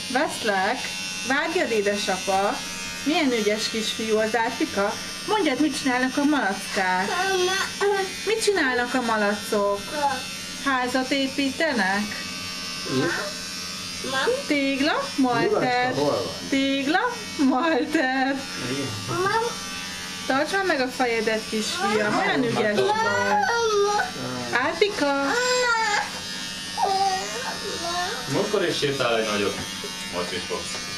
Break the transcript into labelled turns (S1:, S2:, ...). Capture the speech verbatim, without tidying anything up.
S1: Veszlek, vágjad édesapa. Milyen ügyes kisfiú az Árpika. Mondjad, mit csinálnak a malackák? Mit csinálnak a malacok? Házat építenek? Tégla, malter. Tégla, malter. Tartsd már meg a fejedet, kisfiam. Olyan ügyes vagy. Árpika.
S2: Múltkor is sétál egy nagyot. Most is fogsz.